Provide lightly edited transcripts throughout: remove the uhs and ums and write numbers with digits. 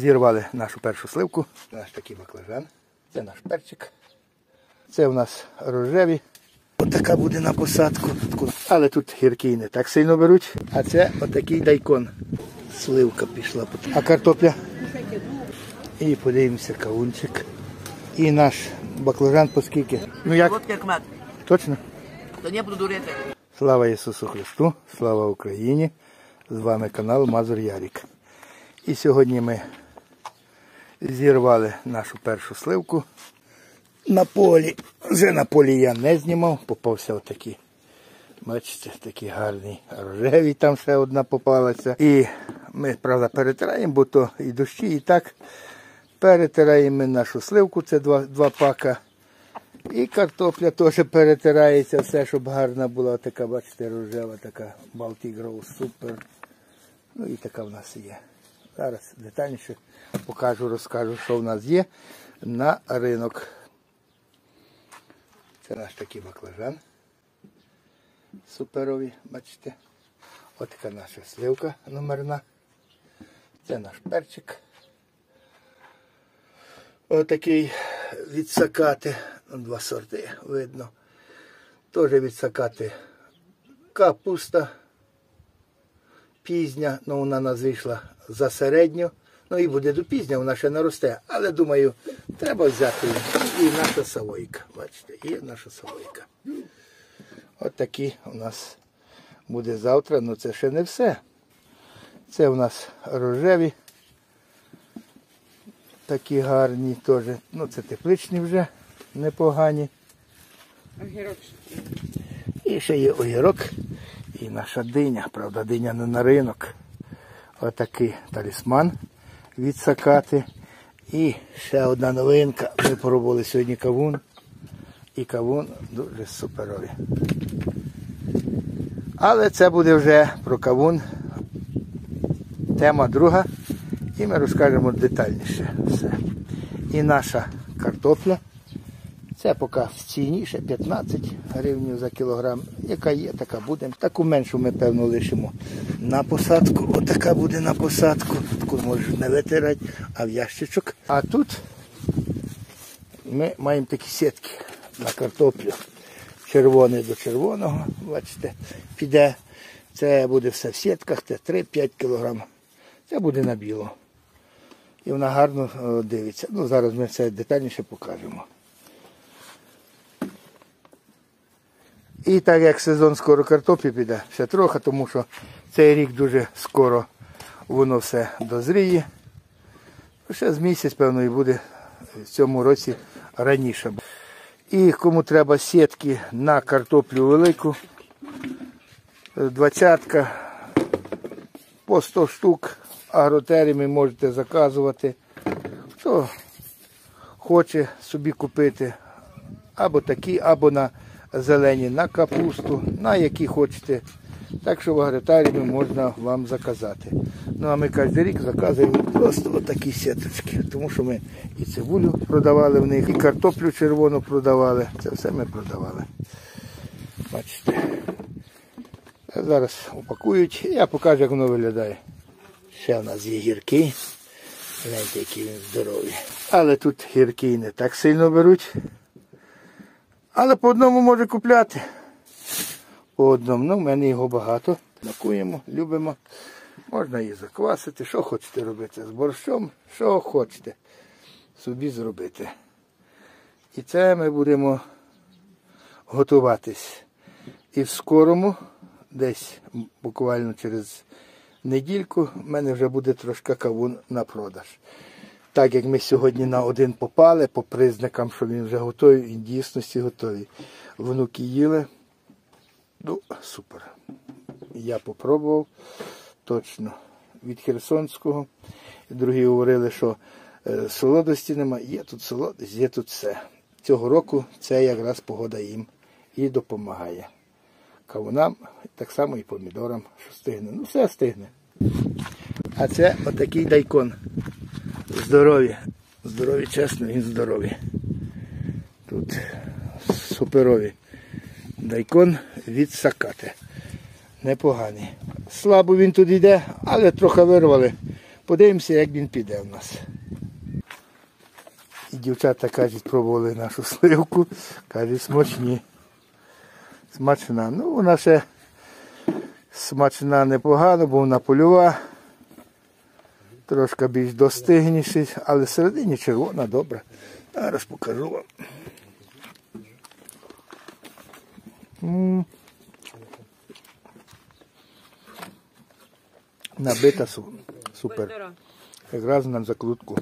Зірвали нашу першу сливку. Наш такий баклажан. Це наш перчик. Це у нас рожеві. Отака буде на посадку. Але тут гірки не так сильно беруть. А це отакий дайкон. Сливка пішла. А картопля? І подивимося кавунчик. І наш баклажан по скільки? Ну як? Точно? Та не буду дурити. Слава Ісусу Христу, слава Україні. З вами канал Мазур Ярік. І сьогодні ми зірвали нашу першу сливку на полі. Вже на полі я не знімав, попався отакий. Бачите, такий гарний рожевий, там ще одна попалася. І ми, правда, перетираємо, бо то і дощі, і так. Перетираємо ми нашу сливку, це два пака. І картопля теж перетирається, все, щоб гарна була така, бачите, рожева, така Baltic Rose, супер. Ну і така в нас є. Зараз детальніше покажу, розкажу, що в нас є на ринок. Це наш такий баклажан. Суперові, бачите. Ось така наша сливка номерна. Це наш перчик. Отакий відсакати. Два сорти видно. Теж відсакати капуста. Пізня, ну вона нас вийшла за середню. Ну і буде до пізня, вона ще не росте. Але думаю, треба взяти і наша савойка. Бачите, і наша савойка. От такі у нас буде завтра, ну це ще не все. Це у нас рожеві. Такі гарні теж. Ну це тепличні вже, непогані. Огірок. І ще є огірок. І наша диня, правда, диня не на ринок. Отакий талісман відсакати. І ще одна новинка. Ми пробували сьогодні кавун. І кавун дуже суперовий. Але це буде вже про кавун. Тема друга. І ми розкажемо детальніше все. І наша картопля. Це поки в ціні, ще 15 гривень за кілограм. Яка є, така буде. Таку меншу ми, певно, лишимо на посадку. Отака буде на посадку. Таку можеш не витирати, а в ящичок. А тут ми маємо такі сітки на картоплю. Червоний до червоного, бачите, піде. Це буде все в сітках, це 3-5 кілограм. Це буде на біло. І вона гарно дивиться. Ну, зараз ми це детальніше покажемо. І так як сезон скоро картоплі піде, ще трохи, тому що цей рік дуже скоро воно все дозріє. Ще з місяць, певно, і буде в цьому році раніше. І кому треба сітки на картоплю велику, 20-ка, по 100 штук агротермі можете заказувати. Хто хоче собі купити або такі, або на зелені, на капусту, на які хочете. Так що в агротаріумі можна вам заказати. Ну а ми кожен рік заказуємо просто отакі сіточки. Тому що ми і цибулю продавали в них, і картоплю червону продавали. Це все ми продавали. Бачите. Зараз упакують. Я покажу, як воно виглядає. Ще в нас є гірки. Гляньте, які він здорові. Але тут гірки не так сильно беруть. Але по одному може купляти. По одному. Ну, в мене його багато. Смакуємо, любимо. Можна її заквасити. Що хочете робити з борщом, що хочете собі зробити. І це ми будемо готуватись. І в скорому, десь буквально через недільку, в мене вже буде трошки кавун на продаж. Так як ми сьогодні на один попали, по признакам, що він вже готовий, він дійсності готовий. Внуки їли. Ну, супер. Я попробував. Точно. Від Херсонського. Другі говорили, що солодості немає. Є тут солодость, є тут все. Цього року це якраз погода їм і допомагає. Кавунам, так само і помідорам, що стигне. Ну, все стигне. А це отакий дайкон. Здорові. Здорові, чесно, він здоровий. Тут суперові. Дайкон від Сакати. Непоганий. Слабо він тут йде, але трохи вирвали. Подивимося, як він піде в нас. І дівчата, кажуть, пробували нашу сливку. Кажуть, смачні. Смачна. Ну, вона ще смачна непогано, бо вона польова. Трошки більш достигніший, але всередині червона, добра. Зараз покажу вам. Набита супер. Якраз на закрутку.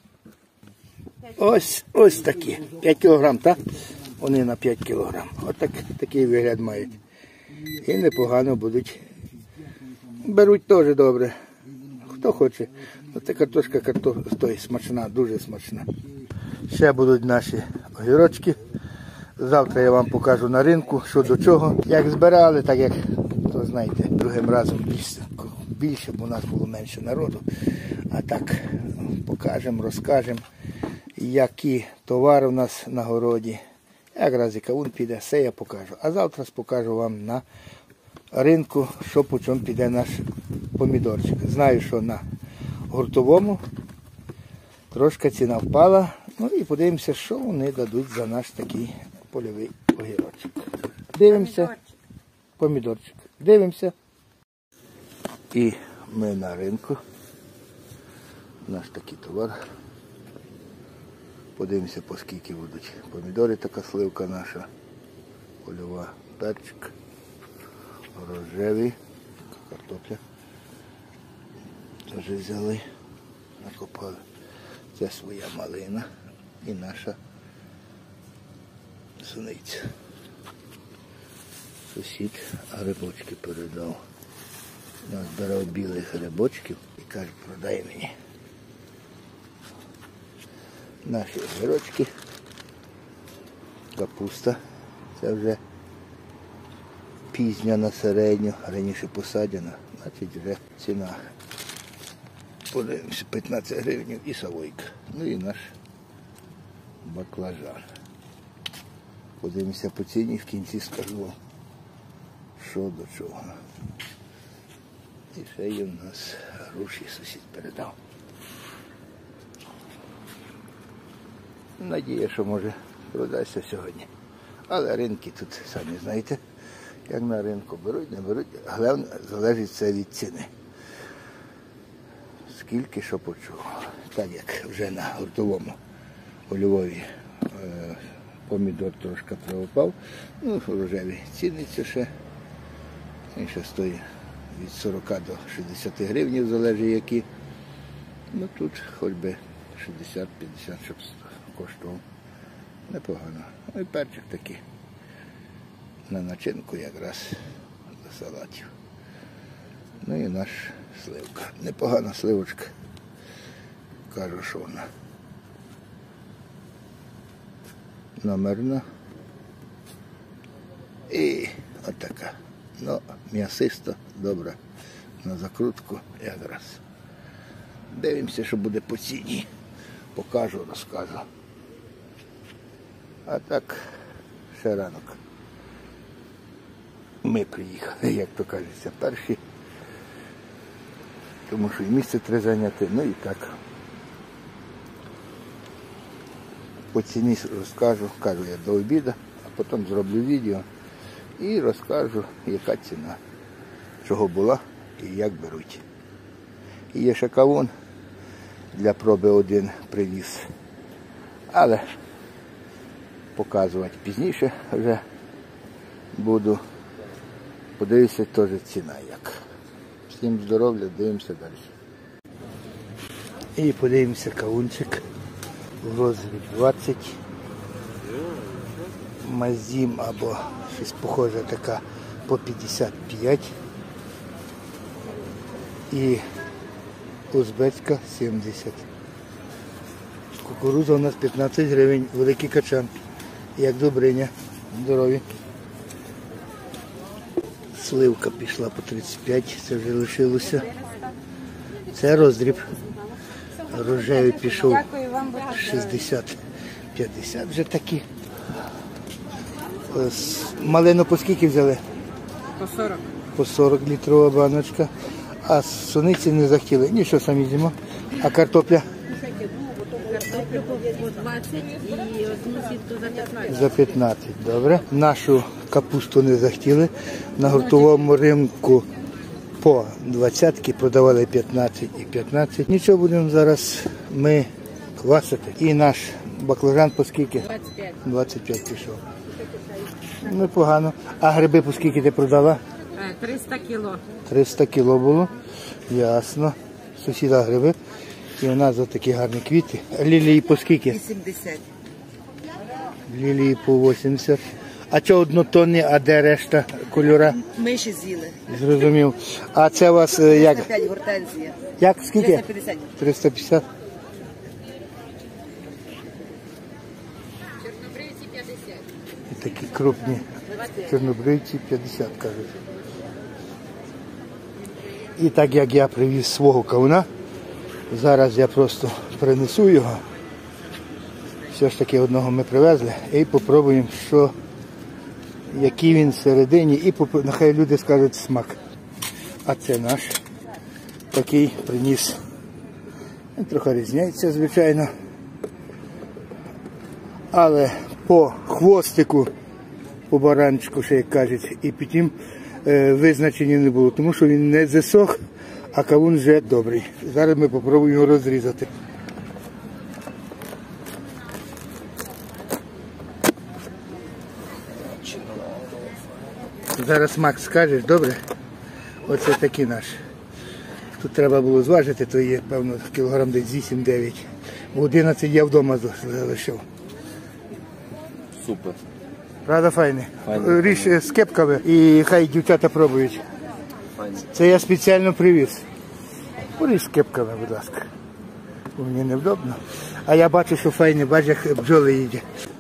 Ось такі. 5 кг, так? Вони на 5 кг. Ось такий вигляд мають. І непогано будуть. Беруть теж добре. Хто хоче. Оце картошка смачна, дуже смачна. Ще будуть наші огірочки. Завтра я вам покажу на ринку, що до чого. Як збирали, так як, то знаєте, другим разом більше, бо у нас було менше народу. А так покажемо, розкажемо, які товари у нас на городі. Якраз і кавун піде, все я покажу. А завтра покажу вам на ринку, що по чому піде наш помідорчик. Знаю, що на гуртовому трошки ціна впала. Ну і подивимося, що вони дадуть за наш такий польовий огірочок. Дивимося. Помідорчик. Дивимося. І ми на ринку. Наш такий товар. Подивимося, по скільки будуть помідори, така сливка наша. Польова, перчик. Рожевий. Картопля. Теж взяли. Накопали. Це своя малина і наша суниця. Сусід грибочки передав. Збирав білих грибочків і каже, продай мені. Наші огірочки, капуста, це вже пізня на середню, раніше посаджена, значить вже ціна. Подивимося, 15 гривень і савойка. Ну і наш баклажан. Подивимося по ціні, в кінці скажу, що до чого. І ще є в нас груші, сусід передав. Надія, що може продасться сьогодні. Але ринки тут, самі знаєте, як на ринку беруть, не беруть. Головне, залежить це від ціни. Скільки що почув. Так як вже на гуртовому у Львові помідор трошки пропав. Ну, рожеві ціниці ще. Він ще стоїть від 40 до 60 гривень, залежить які. Ну тут хоч би 60-50, щоб коштував. Непогано. Ну і перчик такий. На начинку якраз до салатів. Ну і наш сливка. Непогана сливочка. Кажу, що вона номерна. І отака. Ну, м'ясиста, добра. На закрутку якраз. Дивимося, що буде по ціні. Покажу, розкажу. А так, ще ранок. Ми приїхали, як то кажеться, перші. Тому що і місце треба зайняти, ну і так. По ціні розкажу, кажу я до обіду, а потім зроблю відео і розкажу, яка ціна, чого була і як беруть. І є ще кавун для проби один привіз, але показувати пізніше вже буду. Подивіться, теж ціна як. Всім здоров'я, дивимося далі. І подивимося кавунчик в розмірі 20. Мазім або щось похоже така по 55. І узбецька 70. Кукурудза у нас 15 гривень, великий качан. Як добриня, здорові. Сливка пішла по 35, це вже лишилося. Це роздріб. Рожевий пішов 60, 50 вже такі. Малину по скільки взяли? По 40. По 40 літрова баночка. А суниці не захотіли. Нічого, самі з'їмо. А картопля? Картоплю по 20 і одну сітку за 15. За 15, добре. Нашу капусту не захотіли. На гуртовому ринку по 20 продавали 15 і 15. Нічого, будемо зараз ми квасити. І наш баклажан по скільки? 25. 25 пішов. Непогано. А гриби по скільки ти продала? 300 кіло. 300 кіло було. Ясно. Сусіда гриби. І у нас ось такі гарні квіти. Лілії по скільки? 80. Лілії по 80. А чого однотонні, а де решта кольора? Ми ще з'їли. Зрозумів. А це у вас як? 5 гортензія. Як? Скільки? 350. 350. Чорнобривці 50. І такі крупні. Чорнобривці 50, кажуть. І так як я привіз свого кавуна, зараз я просто принесу його. Все ж таки одного ми привезли. І попробуємо, що, який він всередині. І нехай люди скажуть смак. А це наш такий приніс. Він трохи різняється, звичайно. Але по хвостику, по баранчику, ще як кажуть, і потім визначення не було, тому що він не засох, а кавун вже добрий. Зараз ми спробуємо його розрізати. Зараз Макс скажеш, добре? Оце такий наш. Тут треба було зважити, то є, певно, кілограм десь 8-9. В 11 я вдома залишив. Супер. Правда, файний? Файний. Ріж з кепками і хай дівчата пробують. Файний. Це я спеціально привіз. Поріж з кепками, будь ласка. Бо мені невдобно. А я бачу, що файний, бачиш, як бджоли їдять.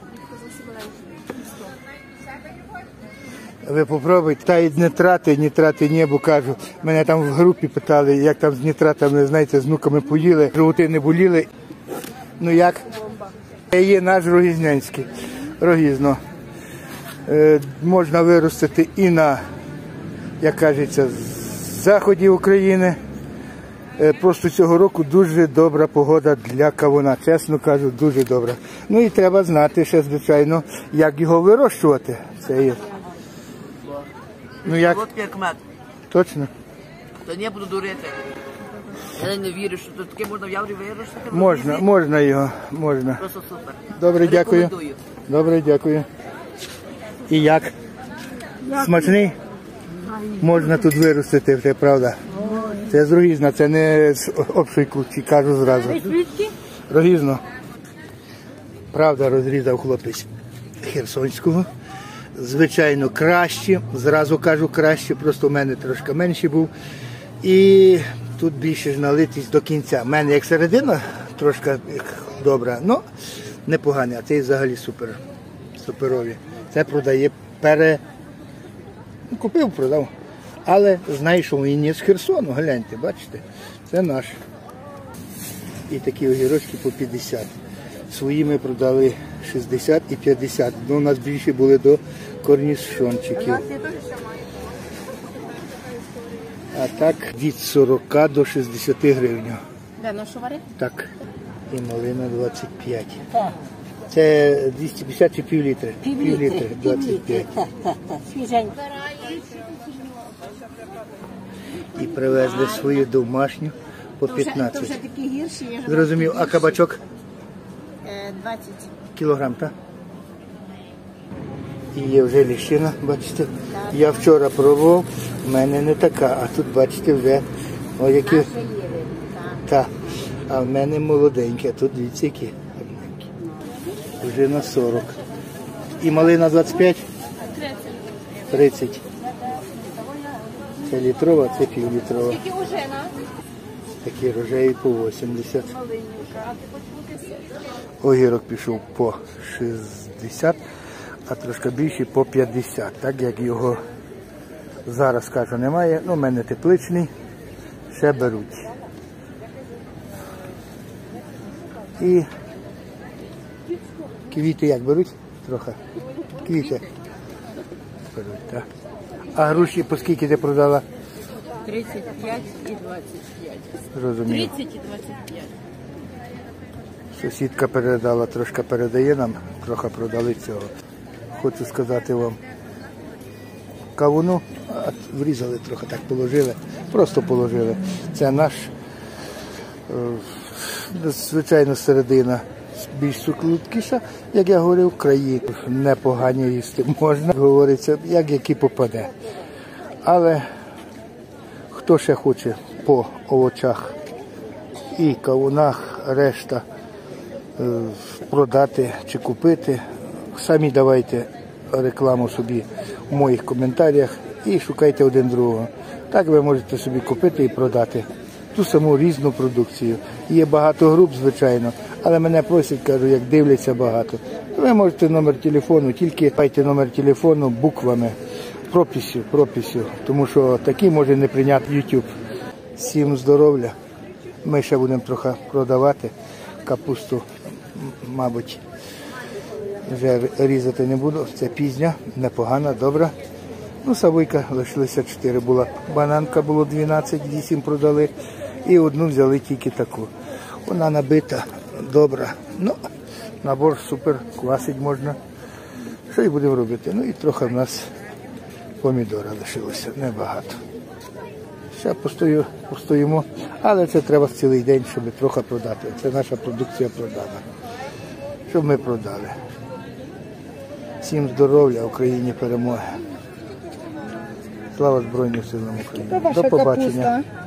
Ви попробуйте. Та й нітрати ні, бо кажу. Мене там в групі питали, як там з нітратами, знаєте, з внуками поїли, животи не боліли. Ну як? Є наш рогізнянський. Рогізно. Можна виростити і на, як кажеться, заході України. Просто цього року дуже добра погода для кавуна. Чесно кажу, дуже добра. Ну і треба знати ще, звичайно, як його вирощувати. Це є. Ну як? От як мед. Точно? То не буду дурити. Я не вірю, що тут таке можна в Яврі вирощувати. Можна його, можна. Просто супер. Добре, дякую. Рекомендую. Добре, дякую. І як? Смачний? Можна тут виростити, це правда. Це з Рогізна, це не з общої кучі, кажу зразу. Рогізно. Правда, розрізав хлопець Херсонського. Звичайно, краще, зразу кажу краще, просто в мене трошки менший був. І тут більше ж налитість до кінця. У мене як середина трошки добра, але непоганий, а цей взагалі супер. Суперові. Це продає купив, продав. Але знайшов він не з Херсону, гляньте, бачите, це наш. І такі огірочки по 50. Свої ми продали 60 і 50. Ну, у нас більше були до корнішончиків. А так від 40 до 60 гривень. Де нашу варити? Так. І малина 25. Це 250 чи пів літри? Пів літри 25. Свіженько. І привезли свою домашню по То вже 15. такі гірші, ніж Зрозумів, а кабачок? 20. Кілограм, так? І є вже ліщина, бачите. Я вчора пробував, в мене не така, а тут, бачите, вже ось які. Так. А в мене молоденькі, а тут дивіться які гарненькі. Вже на 40. І малина 25? 30. Це літрова, це півлітрова. Скільки ужина? Такі рожеві по 80. Огірок пішов по 60, а трошки більший по 50. Так як його зараз, кажу, немає. Ну, в мене тепличний, ще беруть. І квіти як беруть? Трохи. Квіти беруть, так. А груші по скільки ти продала? 35 і 25. Зрозумів. 30 і 25. Сусідка передала, трошки передає нам, трохи продали цього. Хочу сказати вам, кавуну врізали трохи, так положили, просто положили. Це наш, звичайно, середина більш суклуткіша, як я говорив, краї непогані їсти можна, говориться, як які попаде. Але хто ще хоче по овочах і кавунах, решта продати чи купити, самі давайте рекламу собі в моїх коментарях і шукайте один другого. Так ви можете собі купити і продати ту саму різну продукцію. Є багато груп, звичайно, але мене просять, кажу, як дивляться багато. Ви можете номер телефону, тільки дайте номер телефону буквами, прописю, тому що такі може не прийняти YouTube. Всім здоров'я. Ми ще будемо трохи продавати капусту, мабуть, вже різати не буду. Це пізня, непогана, добра. Ну, савойка лишилося 4 була. Бананка було 12, 8 продали. І одну взяли тільки таку. Вона набита, добра. Ну, набор супер, квасить можна. Що і будемо робити? Ну і трохи в нас помідора лишилося, небагато. Ще постоїмо, але це треба цілий день, щоб трохи продати. Це наша продукція продана. Щоб ми продали. Всім здоров'я, Україні перемоги. Слава Збройним силам України. До побачення.